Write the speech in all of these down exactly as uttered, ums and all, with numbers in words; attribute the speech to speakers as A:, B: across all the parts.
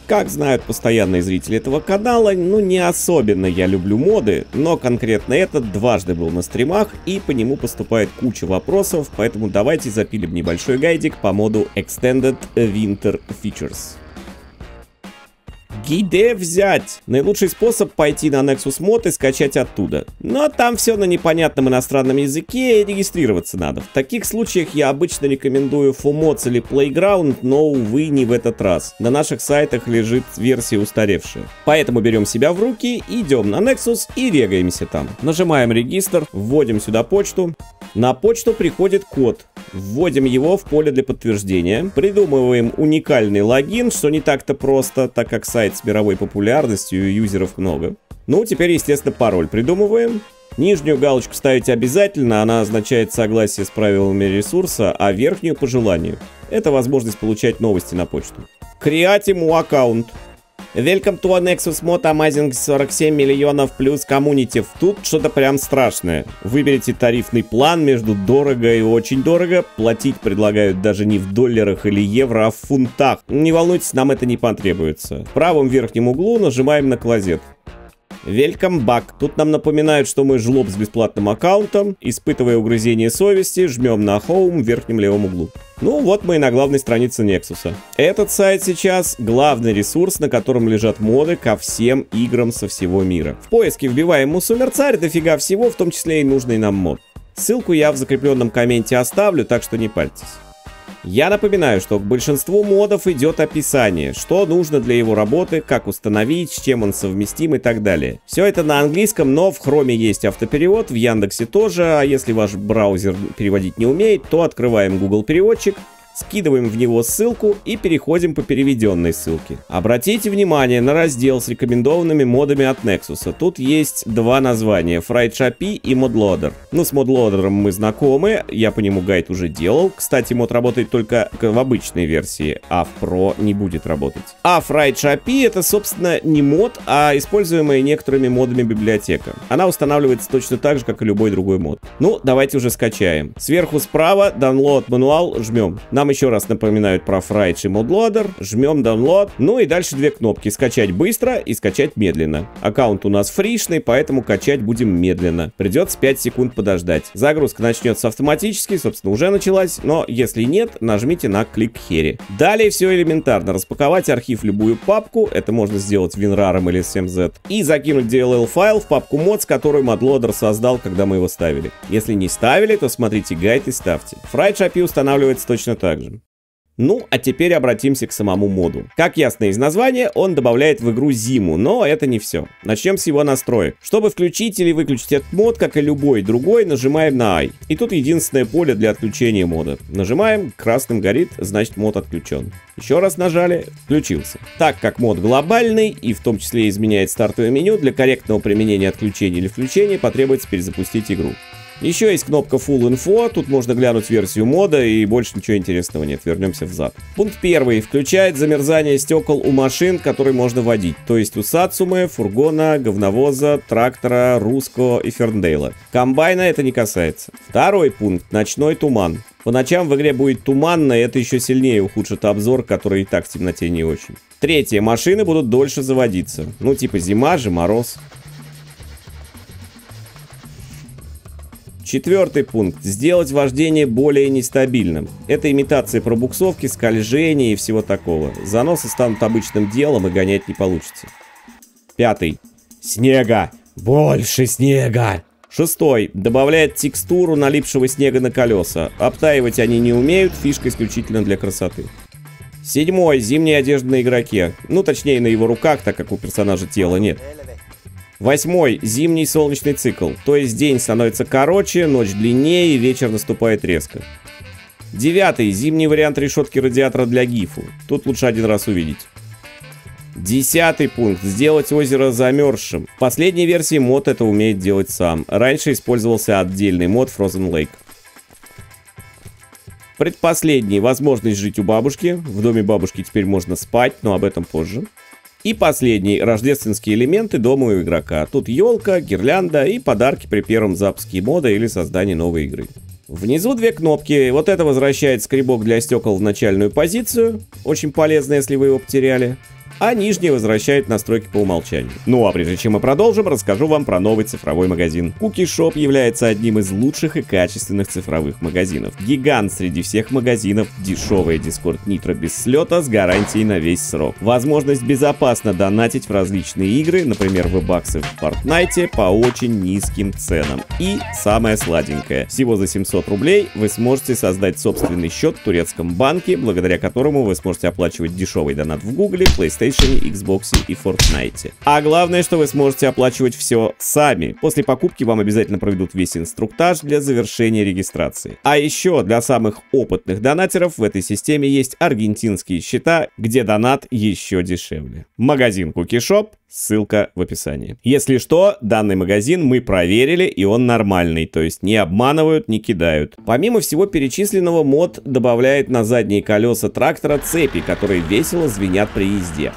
A: Как знают постоянные зрители этого канала, ну не особенно я люблю моды, но конкретно этот дважды был на стримах и по нему поступает куча вопросов, поэтому давайте запилим небольшой гайдик по моду Extended Winter Features. Где взять? Наилучший способ пойти на Nexus Mod и скачать оттуда. Но там все на непонятном иностранном языке и регистрироваться надо. В таких случаях я обычно рекомендую Fomods или Playground, но, увы, не в этот раз. На наших сайтах лежит версия устаревшая. Поэтому берем себя в руки, идем на Nexus и регаемся там. Нажимаем регистр, вводим сюда почту. На почту приходит код. Вводим его в поле для подтверждения. Придумываем уникальный логин, что не так-то просто, так как сайт с мировой популярностью и юзеров много. Ну, теперь, естественно, пароль придумываем. Нижнюю галочку ставить обязательно, она означает согласие с правилами ресурса, а верхнюю по желанию. Это возможность получать новости на почту. Креатим аккаунт. Welcome to Nexus Mod Amazing сорок семь миллионов плюс коммунити. Тут что-то прям страшное. Выберите тарифный план между дорого и очень дорого. Платить предлагают даже не в долларах или евро, а в фунтах. Не волнуйтесь, нам это не потребуется. В правом верхнем углу нажимаем на клозет. Welcome back. Тут нам напоминают, что мы жлоб с бесплатным аккаунтом. Испытывая угрызение совести, жмем на Home в верхнем левом углу. Ну вот мы и на главной странице Nexus. Этот сайт сейчас главный ресурс, на котором лежат моды ко всем играм со всего мира. В поиске вбиваем Мусумерцарь, дофига всего, в том числе и нужный нам мод. Ссылку я в закрепленном комменте оставлю, так что не пальтесь. Я напоминаю, что к большинству модов идет описание, что нужно для его работы, как установить, с чем он совместим и так далее. Все это на английском, но в Chrome есть автоперевод, в Яндексе тоже, а если ваш браузер переводить не умеет, то открываем Google переводчик, скидываем в него ссылку и переходим по переведенной ссылке. Обратите внимание на раздел с рекомендованными модами от Nexus. Тут есть два названия: FrightShoppy и ModLoader. Ну, с ModLoader мы знакомы, я по нему гайд уже делал. Кстати, мод работает только в обычной версии, а в Pro не будет работать. А FrightShoppy — это, собственно, не мод, а используемая некоторыми модами библиотека. Она устанавливается точно так же, как и любой другой мод. Ну, давайте уже скачаем. Сверху справа Download Manual жмем. Нам еще раз напоминают про Fright и ModLoader. Жмем Download. Ну и дальше две кнопки: скачать быстро и скачать медленно. Аккаунт у нас фришный, поэтому качать будем медленно. Придется пять секунд подождать. Загрузка начнется автоматически, собственно, уже началась, но если нет, нажмите на клик Here. Далее все элементарно. Распаковать архив в любую папку, это можно сделать WinRAR или эс эм зет, и закинуть ди эл эл файл в папку mods, которую ModLoader создал, когда мы его ставили. Если не ставили, то смотрите гайд и ставьте. FrightShoppy устанавливается точно так же. Ну, а теперь обратимся к самому моду. Как ясно из названия, он добавляет в игру зиму, но это не все. Начнем с его настроек. Чтобы включить или выключить этот мод, как и любой другой, нажимаем на I. И тут единственное поле для отключения мода. Нажимаем, красным горит, значит мод отключен. Еще раз нажали, включился. Так как мод глобальный и в том числе изменяет стартовое меню, для корректного применения отключения или включения потребуется перезапустить игру. Еще есть кнопка Full Info, тут можно глянуть версию мода, и больше ничего интересного нет, вернемся взад. Пункт первый. Включает замерзание стекол у машин, которые можно водить, то есть у Сацумы, фургона, говновоза, трактора, Руско и Ферндейла. Комбайна это не касается. Второй пункт. Ночной туман. По ночам в игре будет туманно, и это еще сильнее ухудшит обзор, который и так в темноте не очень. Третье. Машины будут дольше заводиться. Ну типа зима же, мороз. Четвертый пункт. Сделать вождение более нестабильным. Это имитация пробуксовки, скольжения и всего такого. Заносы станут обычным делом и гонять не получится. Пятый. Снега. Больше снега. Шестой. Добавляет текстуру налипшего снега на колеса. Обтаивать они не умеют, фишка исключительно для красоты. Седьмой. Зимняя одежда на игроке. Ну, точнее, на его руках, так как у персонажа тела нет. Восьмой. Зимний солнечный цикл. То есть день становится короче, ночь длиннее и вечер наступает резко. Девятый. Зимний вариант решетки радиатора для гифу. Тут лучше один раз увидеть. Десятый пункт. Сделать озеро замерзшим. В последней версии мод это умеет делать сам. Раньше использовался отдельный мод Frozen Lake. Предпоследний. Возможность жить у бабушки. В доме бабушки теперь можно спать, но об этом позже. И последний. Рождественские элементы дома у игрока. Тут елка, гирлянда и подарки при первом запуске мода или создании новой игры. Внизу две кнопки. Вот это возвращает скребок для стекол в начальную позицию. Очень полезно, если вы его потеряли. а нижнее возвращает настройки по умолчанию. Ну а прежде чем мы продолжим, расскажу вам про новый цифровой магазин. Cookieshop является одним из лучших и качественных цифровых магазинов. Гигант среди всех магазинов, дешевая Discord Nitro без слета с гарантией на весь срок. Возможность безопасно донатить в различные игры, например, V-баксы в Fortnite по очень низким ценам. И самое сладенькое, всего за семьсот рублей вы сможете создать собственный счет в турецком банке, благодаря которому вы сможете оплачивать дешевый донат в Гугле, PlayStation, Xbox и Fortnite. А главное, что вы сможете оплачивать все сами. После покупки вам обязательно проведут весь инструктаж для завершения регистрации. А еще для самых опытных донатеров в этой системе есть аргентинские счета, где донат еще дешевле. Магазин Cookieshop, ссылка в описании. Если что, данный магазин мы проверили, и он нормальный, то есть не обманывают, не кидают. Помимо всего перечисленного, мод добавляет на задние колеса трактора цепи, которые весело звенят при езде.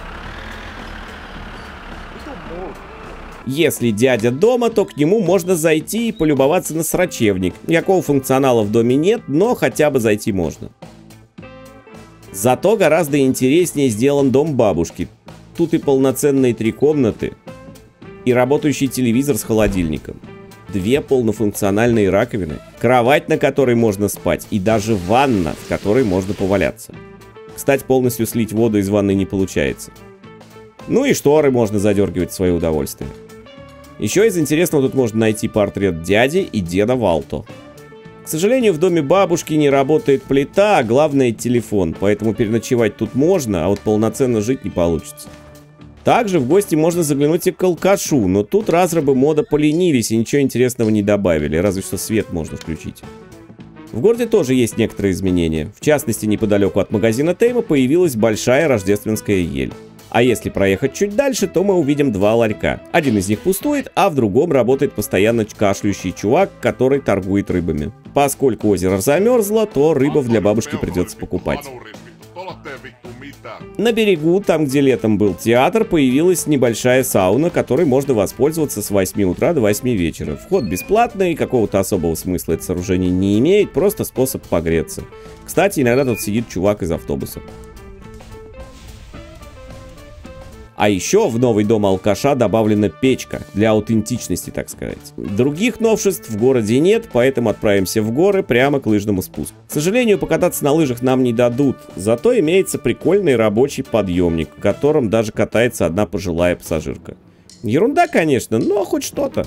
A: Если дядя дома, то к нему можно зайти и полюбоваться на срачевник. Никакого функционала в доме нет, но хотя бы зайти можно. Зато гораздо интереснее сделан дом бабушки. Тут и полноценные три комнаты, и работающий телевизор с холодильником, две полнофункциональные раковины, кровать, на которой можно спать, и даже ванна, в которой можно поваляться. Кстати, полностью слить воду из ванны не получается. Ну и шторы можно задергивать в свое удовольствие. Еще из интересного тут можно найти портрет дяди и деда Валто. К сожалению, в доме бабушки не работает плита, а главное телефон, поэтому переночевать тут можно, а вот полноценно жить не получится. Также в гости можно заглянуть и к алкашу, но тут разрабы мода поленились и ничего интересного не добавили, разве что свет можно включить. В городе тоже есть некоторые изменения. В частности, неподалеку от магазина Тейма появилась большая рождественская ель. А если проехать чуть дальше, то мы увидим два ларька. Один из них пустует, а в другом работает постоянно кашляющий чувак, который торгует рыбами. Поскольку озеро замерзло, то рыбов для бабушки придется покупать. На берегу, там где летом был театр, появилась небольшая сауна, которой можно воспользоваться с восьми утра до восьми вечера. Вход бесплатный, какого-то особого смысла это сооружение не имеет, просто способ погреться. Кстати, иногда тут сидит чувак из автобуса. А еще в новый дом алкаша добавлена печка, для аутентичности, так сказать. Других новшеств в городе нет, поэтому отправимся в горы прямо к лыжному спуску. К сожалению, покататься на лыжах нам не дадут, зато имеется прикольный рабочий подъемник, в котором даже катается одна пожилая пассажирка. Ерунда, конечно, но хоть что-то.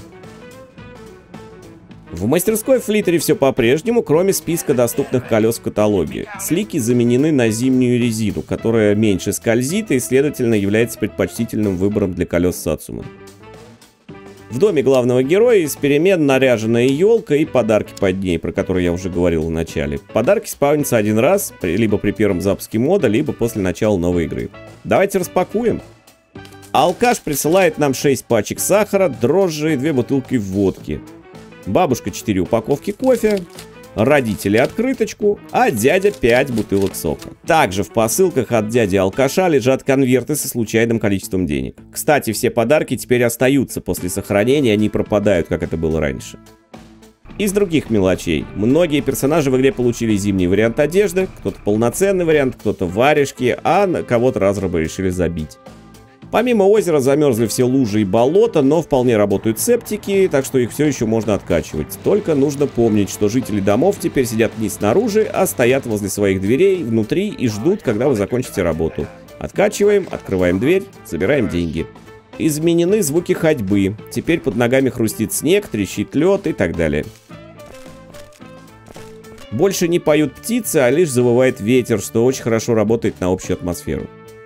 A: В мастерской Флиттере все по-прежнему, кроме списка доступных колес в каталоге. Слики заменены на зимнюю резину, которая меньше скользит и, следовательно, является предпочтительным выбором для колес Сацума. В доме главного героя из перемен наряженная елка и подарки под ней, про которые я уже говорил в начале. Подарки спавнятся один раз, либо при первом запуске мода, либо после начала новой игры. Давайте распакуем. Алкаш присылает нам шесть пачек сахара, дрожжи и две бутылки водки. Бабушка четыре упаковки кофе, родители открыточку, а дядя пять бутылок сока. Также в посылках от дяди алкаша лежат конверты со случайным количеством денег. Кстати, все подарки теперь остаются после сохранения, они пропадают, как это было раньше. Из других мелочей. Многие персонажи в игре получили зимний вариант одежды, кто-то полноценный вариант, кто-то варежки, а на кого-то разрабы решили забить. Помимо озера замерзли все лужи и болота, но вполне работают септики, так что их все еще можно откачивать. Только нужно помнить, что жители домов теперь сидят не снаружи, а стоят возле своих дверей внутри и ждут, когда вы закончите работу. Откачиваем, открываем дверь, забираем деньги. Изменены звуки ходьбы. Теперь под ногами хрустит снег, трещит лед и так далее. Больше не поют птицы, а лишь завывает ветер, что очень хорошо работает на общую атмосферу.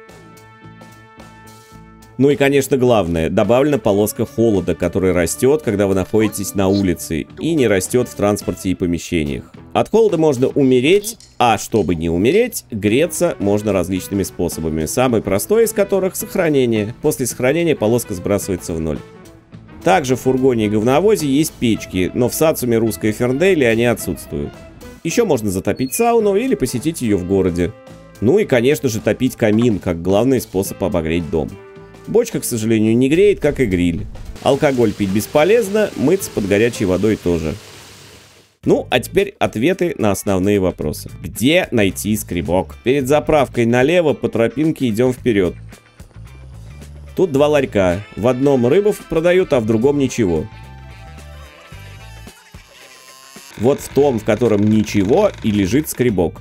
A: Ну и, конечно, главное, добавлена полоска холода, которая растет, когда вы находитесь на улице, и не растет в транспорте и помещениях. От холода можно умереть, а чтобы не умереть, греться можно различными способами. Самый простой из которых — сохранение. После сохранения полоска сбрасывается в ноль. Также в фургоне и говновозе есть печки, но в Сацуме русской Ферндейле они отсутствуют. Еще можно затопить сауну или посетить ее в городе. Ну и, конечно же, топить камин, как главный способ обогреть дом. Бочка, к сожалению, не греет, как и гриль. Алкоголь пить бесполезно, мыться под горячей водой тоже. Ну, а теперь ответы на основные вопросы. Где найти скребок? Перед заправкой налево по тропинке идем вперед. Тут два ларька. В одном рыбу продают, а в другом ничего. Вот в том, в котором ничего, и лежит скребок.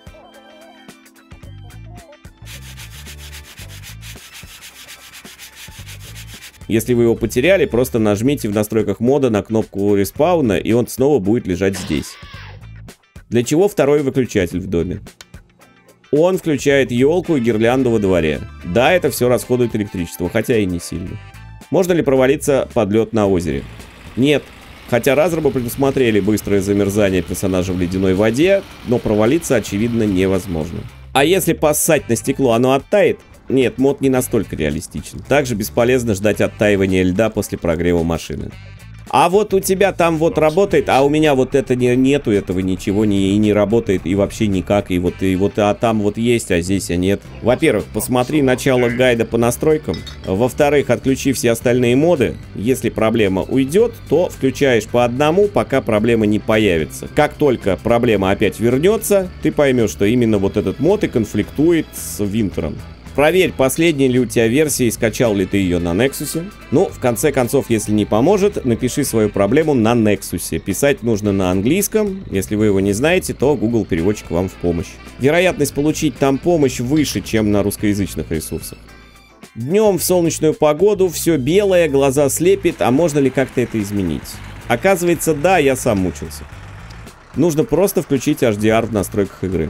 A: Если вы его потеряли, просто нажмите в настройках мода на кнопку респауна, и он снова будет лежать здесь. Для чего второй выключатель в доме? Он включает елку и гирлянду во дворе. Да, это все расходует электричество, хотя и не сильно. Можно ли провалиться под лед на озере? Нет. Хотя разрабы предусмотрели быстрое замерзание персонажа в ледяной воде, но провалиться, очевидно, невозможно. А если поссать на стекло, оно оттает? Нет, мод не настолько реалистичен. Также бесполезно ждать оттаивания льда после прогрева машины. А вот у тебя там вот работает, а у меня вот это не, нету, этого ничего не, и не работает, и вообще никак, и вот, и вот, а там вот есть, а здесь а нет. Во-первых, посмотри начало гайда по настройкам. Во-вторых, отключи все остальные моды. Если проблема уйдет, то включаешь по одному, пока проблема не появится. Как только проблема опять вернется, ты поймешь, что именно вот этот мод и конфликтует с Винтером. Проверь, последняя ли у тебя версия и скачал ли ты ее на Nexus. Ну, в конце концов, если не поможет, напиши свою проблему на Nexus. Писать нужно на английском. Если вы его не знаете, то Google переводчик вам в помощь. Вероятность получить там помощь выше, чем на русскоязычных ресурсах. Днем в солнечную погоду все белое, глаза слепит, а можно ли как-то это изменить? Оказывается, да, я сам мучился. Нужно просто включить эйч ди ар в настройках игры.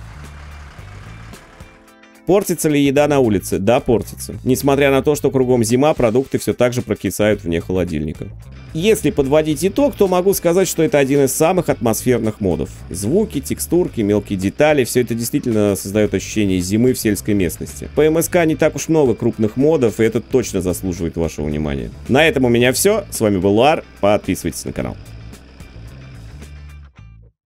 A: Портится ли еда на улице? Да, портится. Несмотря на то, что кругом зима, продукты все так же прокисают вне холодильника. Если подводить итог, то могу сказать, что это один из самых атмосферных модов. Звуки, текстурки, мелкие детали, все это действительно создает ощущение зимы в сельской местности. По эм эс ка не так уж много крупных модов, и это точно заслуживает вашего внимания. На этом у меня все. С вами был Лар. Подписывайтесь на канал.